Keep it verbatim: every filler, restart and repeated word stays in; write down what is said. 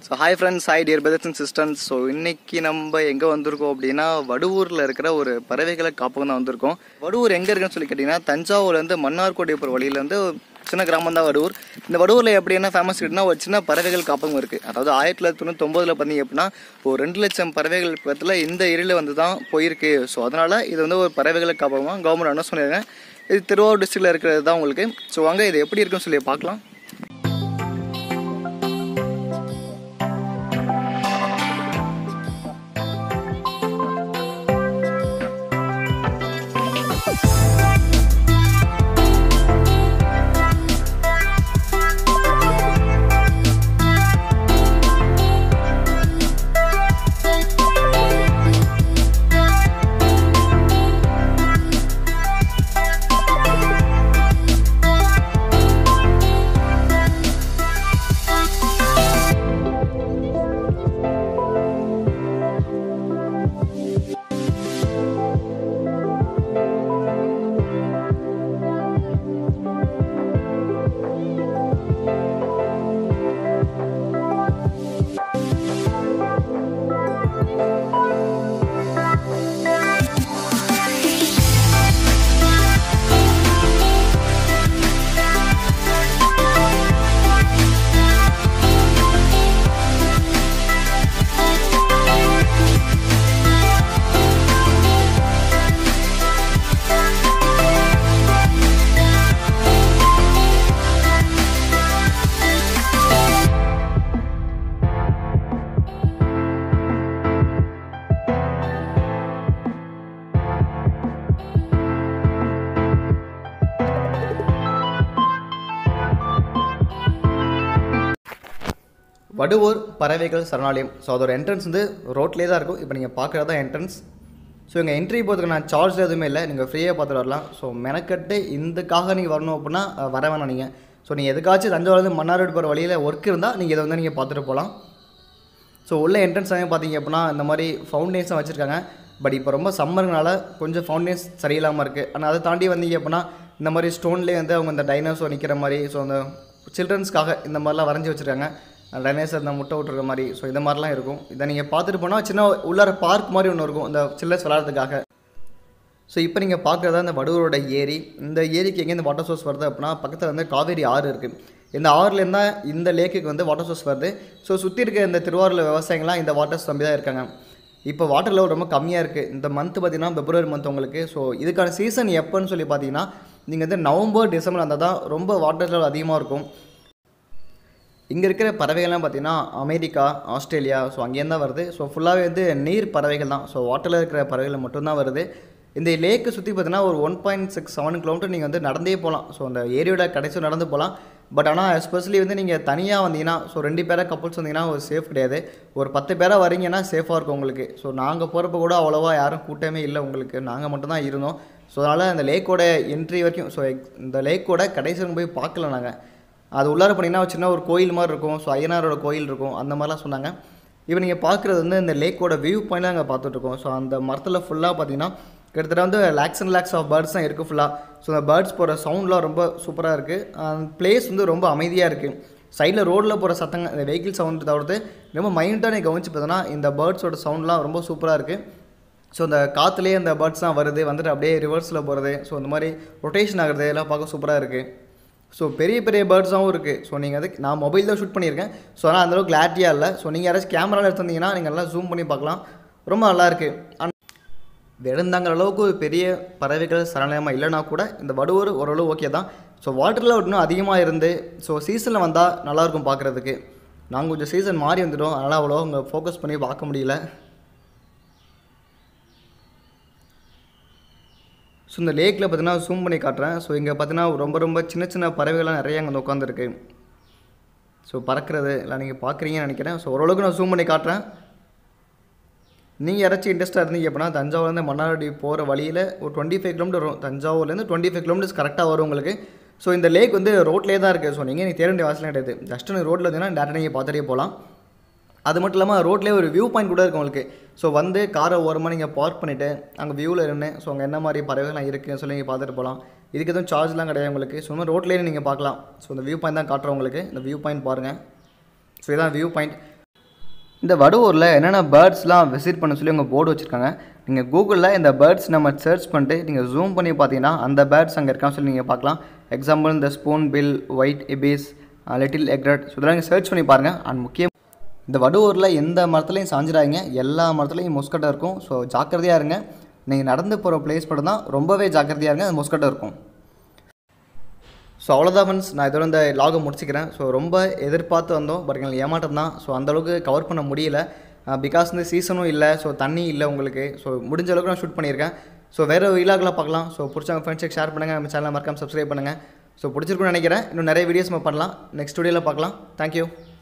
So hi friends, hi dear brothers and sisters. So இன்னைக்கு நம்ம எங்க வந்திருக்கோம் அப்படின்னா வடுவூர்ல இருக்கிற ஒரு பறவைகளை காப்பகம் தான் வந்திருக்கோம். வடுவூர் எங்க இருக்குன்னு சொல்லி கேட்டீங்கன்னா தஞ்சாவூர்ல இருந்து மன்னார்குடி போற வழியில இருந்து சின்ன கிராமம் தான் வடுவூர். இந்த வடுவூர்ல எப்படி என்ன ஃபேமஸ் இருக்குன்னா ஒரு சின்ன பறவைகள் காப்பகம் இருக்கு. அதாவது ஆயிரத்தி தொள்ளாயிரத்தி தொண்ணூத்தி ஒன்பதுல பார்த்தீங்க அப்படின்னா ஒரு ரெண்டு லட்சம் பறவைகள் பக்கத்துல இந்த ஏரியில வந்து தான் போயிருக்கு. ஸோ அதனால இது வந்து ஒரு பறவைகள் காப்பகமா கவர்மெண்ட் அனௌன்ஸ் பண்ணிருக்காங்க. இது திருவாரூர் டிஸ்ட்ரிக்ட்ல இருக்கிறது தான் உங்களுக்கு. ஸோ வாங்க இது எப்படி இருக்குன்னு சொல்லி பார்க்கலாம். வடுவூர் பறவைகள் சரணாலயம். ஸோ அதோட என்ட்ரன்ஸ் வந்து ரோட்லேயே தான் இருக்கும். இப்போ நீங்கள் பார்க்குறது தான் என்ட்ரன்ஸ். ஸோ இங்கே என்ட்ரி போகிறதுக்கு நான் சார்ஜ் எதுவுமே இல்லை, நீங்கள் ஃப்ரீயாக பார்த்துட்டு வரலாம். ஸோ மெனக்கட்டு இதுக்காக நீங்கள் வரணும் அப்படின்னா வர வேணாம் நீங்கள். ஸோ நீங்கள் எதுக்காச்சும் தஞ்சாவூர்லேருந்து மன்னார்குடி போகிற வழியில் ஒர்க் இருந்தால் நீங்கள் இதை வந்து நீங்கள் பார்த்துட்டு போகலாம். ஸோ உள்ள என்ட்ரன்ஸ் ஆகி பார்த்தீங்க அப்படின்னா இந்த மாதிரி ஃபவுண்டேஷன் வச்சுருக்காங்க. பட் இப்போ ரொம்ப சம்மருங்கனால கொஞ்சம் ஃபவுண்டேஷன் சரியில்லாமல் இருக்குது. ஆனால் அதை தாண்டி வந்தீங்க அப்படின்னா இந்த மாதிரி ஸ்டோன்லேயே வந்து அவங்க இந்த டைனோசர் நிற்கிற மாதிரி, ஸோ அந்த சில்ட்ரன்ஸ்க்காக இந்த மாதிரிலாம் வரைஞ்சி வச்சுருக்காங்க. டைனோசர் இந்த முட்டை விட்டுருக்க மாதிரி, ஸோ இந்த மாதிரிலாம் இருக்கும். இதை நீங்கள் பார்த்துட்டு போனால் சின்ன உள்ளார பார்க் மாதிரி ஒன்று இருக்கும் இந்த சில்ட்ரன்ஸ் விளையாடுறதுக்காக. ஸோ இப்போ நீங்கள் பார்க்குறதா இந்த வடுவூரோட ஏரி. இந்த ஏரிக்கு எங்கே இந்த வாட்டர் சோர்ஸ் வருது அப்படின்னா பக்கத்தில் வந்து காவேரி ஆறு இருக்குது. இந்த ஆறுலேருந்து தான் இந்த லேக்குக்கு வந்து வாட்டர் சோர்ஸ் வருது. ஸோ சுற்றி இருக்க இந்த திருவாரூர் விவசாயிகள்லாம் இந்த வாட்டர்ஸ் நம்பி தான் இருக்காங்க. இப்போ வாட்டர் லெவல் ரொம்ப கம்மியாக இருக்குது. இந்த மந்த் பார்த்திங்கன்னா பிப்ரவரி மந்த் உங்களுக்கு. ஸோ இதுக்கான சீசன் எப்போன்னு சொல்லி பார்த்தீங்கன்னா நீங்கள் வந்து நவம்பர் டிசம்பர் அந்த தான் ரொம்ப வாட்டர் லெவல் அதிகமாக இருக்கும். இங்கே இருக்கிற பறவைகள்லாம் பார்த்திங்கன்னா அமெரிக்கா, ஆஸ்திரேலியா, ஸோ அங்கேயும் தான் வருது. ஸோ ஃபுல்லாகவே வந்து நீர் பறவைகள் தான். ஸோ வாட்டரில் இருக்கிற பறவைகள் மட்டும்தான் வருது. இந்த லேக்கு சுற்றி பார்த்தீங்கன்னா ஒரு one point six seven kilometre நீங்கள் வந்து நடந்தே போகலாம். ஸோ அந்த ஏரியோட கடைசி நடந்து போகலாம். பட் ஆனால் எஸ்பெஷலி வந்து நீங்கள் தனியாக வந்தீங்கன்னா, ஸோ ரெண்டு பேராக கப்புள்ஸ் வந்தீங்கன்னா ஒரு சேஃப் கிடையாது. ஒரு பத்து பேராக வரீங்கன்னா சேஃபாக இருக்கும் உங்களுக்கு. ஸோ நாங்கள் போகிறப்ப கூட அவ்வளோவா யாரும் கூட்டமே இல்லை உங்களுக்கு. நாங்கள் மட்டும்தான் இருந்தோம். ஸோ அதனால் அந்த லேக்கோட என்ட்ரி வரைக்கும், ஸோ இந்த லேக்கோட கடைசி போய் பார்க்கல நாங்கள். அது உள்ளார போனீங்கன்னா ஒரு சின்ன ஒரு கோயில் மாதிரி இருக்கும். ஸோ ஐயனாரோட கோயில் இருக்கும், அந்த மாதிரிலாம் சொன்னாங்க. இப்போ நீங்கள் பார்க்குறது வந்து இந்த லேக்கோட வியூ பாயிண்ட் தான் அங்கே பார்த்துட்ருக்கோம். ஸோ அந்த மரத்தில் ஃபுல்லாக பார்த்தீங்கன்னா கிட்டத்தட்ட வந்து lakes and lakes of birds தான் இருக்குது ஃபுல்லாக. ஸோ அந்த பேர்ட்ஸ் போகிற சவுண்ட்லாம் ரொம்ப சூப்பராக இருக்குது. அந்த பிளேஸ் வந்து ரொம்ப அமைதியாக இருக்குது. சைடில் ரோடில் போகிற சத்தங்க, இந்த வெஹிக்கிள் சவுண்டு தவிர்த்து ரொம்ப மைண்டாக நீங்கள் கவனிச்சு பார்த்தோன்னா இந்த பேர்ட்ஸோட சவுண்ட்லாம் ரொம்ப சூப்பராக இருக்குது. ஸோ அந்த காற்றுலேயே அந்த பேர்ட்ஸ் தான் வருது, வந்துட்டு அப்படியே ரிவர்ஸில் போகிறது. ஸோ இந்த மாதிரி ரொட்டேஷன் ஆகிறது எல்லாம் பார்க்க சூப்பராக இருக்குது. ஸோ பெரிய பெரிய பேர்ட்ஸாகவும் இருக்குது. ஸோ நீங்கள் அதுக்கு நான் மொபைல் தான் ஷூட் பண்ணியிருக்கேன். ஸோ ஆனால் அந்தளவுக்கு கிளாரிட்டியாக இல்லை. ஸோ நீங்கள் யாராச்சும் கேமராவில் எடுத்துருந்தீங்கன்னா நீங்கள் நல்லா ஜூம் பண்ணி பார்க்கலாம். ரொம்ப நல்லாயிருக்கு. வெறுந்தாங்கிற அளவுக்கு ஒரு பெரிய பறவைகள் சரணாலயமாக இல்லைனா கூட இந்த வடுவூர் ஓரளவு ஓகே தான். ஸோ வாட்டரில் இன்னும் அதிகமாக இருந்து ஸோ சீசனில் வந்தால் நல்லாயிருக்கும் பார்க்குறதுக்கு. நாங்கள் கொஞ்சம் சீசன் மாறி வந்துட்டோம், அதனால் அவ்வளோ அங்கே ஃபோக்கஸ் பண்ணி பார்க்க முடியல. ஸோ இந்த லேக்கில் பார்த்தீங்கன்னா ஜூம் பண்ணி காட்டுறேன். ஸோ இங்கே பார்த்தீங்கன்னா ரொம்ப ரொம்ப சின்ன சின்ன பறவைகள்லாம் நிறைய அங்கே உட்காந்துருக்கு. ஸோ பறக்கிறது எல்லாம் நீங்கள் பார்க்குறீங்கன்னு நினைக்கிறேன். ஸோ ஓரளவுக்கு நான் ஜூம் பண்ணி காட்டுறேன். நீங்கள் யாராச்சும் இன்ட்ரெஸ்ட்டாக இருந்தீங்க அப்படின்னா தஞ்சாவூர்லேருந்து மன்னார்குடி போகிற வழியில் ஒரு டுவெண்ட்டி ஃபைவ் கிலோமீட்டர் வரும். தஞ்சாவூர்லேருந்து டுவெண்ட்டி ஃபைவ் கிலோமீட்டர்ஸ் கரெக்டாக வரும் உங்களுக்கு. ஸோ இந்த லேக் வந்து ரோட்லேயே தான் இருக்குது. ஸோ நீங்கள் நீங்கள் தேட வேண்டிய அவசியம் கிடையாது. ஜஸ்ட் நீங்கள் ரோட்டில் இருந்தீங்கன்னா டேரெக்டாக நீங்கள் பார்த்துட்டே போகலாம். அது மட்டும் இல்லாமல் ரோட்லேயே ஒரு வியூ பாயிண்ட் கூட இருக்கும் உங்களுக்கு. ஸோ வந்து காரை ஓரமாக நீங்கள் பார்க் பண்ணிவிட்டு அங்கே வியூவில் இருந்து ஸோ அங்கே என்ன மாதிரி பறவைகள்லாம் இருக்குதுன்னு சொல்லி நீங்கள் பார்த்துட்டு போகலாம். இதுக்கு எதுவும் சார்ஜ்லாம் கிடையாது உங்களுக்கு. ஸோ இந்த ரோட்லேயே நீங்கள் பார்க்கலாம். ஸோ இந்த வியூ பாயிண்ட் தான் காட்டுறோம் உங்களுக்கு. இந்த வியூ பாயிண்ட் பாருங்கள். ஸோ இதான் வியூ பாயிண்ட். இந்த வடுவூரில் என்னென்ன பேர்ட்ஸ்லாம் விசிட் பண்ண சொல்லி உங்கள் போர்டு வச்சுருக்காங்க. நீங்கள் கூகுளில் இந்த பேர்ட்ஸ் நம்ம சர்ச் பண்ணிட்டு நீங்கள் ஜூம் பண்ணி பார்த்தீங்கன்னா அந்த பேர்ட்ஸ் அங்கே இருக்கான்னு சொல்லி நீங்கள் பார்க்கலாம். எக்ஸாம்பிள் இந்த spoonbill, white ibis, little egret, so இதெல்லாம் நீங்கள் சர்ச் பண்ணி பாருங்கள். அண்ட் முக்கியம் இந்த வடுவூரில் எந்த மரத்துலையும் சாஞ்சிடாதீங்க, எல்லா மரத்துலையும் மொஸ்கட்டை இருக்கும். ஸோ ஜாக்கிரதையாக இருங்க. நீங்கள் நடந்து போகிற பிளேஸ் மட்டும் தான் ரொம்பவே ஜாக்கிரதையாக இருங்க, அது மொஸ்கட்டை இருக்கும். ஸோ அவ்வளோதான் ஃப்ரெண்ட்ஸ், நான் இதோட இந்த லாகை முடிச்சிக்கிறேன். ஸோ ரொம்ப எதிர்பார்த்து வந்தோம், பட் எங்களுக்கு ஏமாட்டம் தான். ஸோ அந்தளவுக்கு கவர் பண்ண முடியல, பிகாஸ் இந்த சீசனும் இல்லை, ஸோ தண்ணி இல்லை உங்களுக்கு. ஸோ முடிஞ்ச அளவுக்கு நான் ஷூட் பண்ணியிருக்கேன். ஸோ வேறு விலாகெலாம் பார்க்கலாம். ஸோ பிடிச்சவங்க ஃப்ரெண்ட்ஸுக்கு ஷேர் பண்ணுங்கள், நம்ம சேனலை மறக்காம சப்ஸ்கிரைப் பண்ணுங்கள். ஸோ பிடிச்சிருக்குன்னு நினைக்கிறேன். இன்னும் நிறைய வீடியோஸ் நம்ம பண்ணலாம். நெக்ஸ்ட் வீடியோவில் பார்க்கலாம். தேங்க்யூ.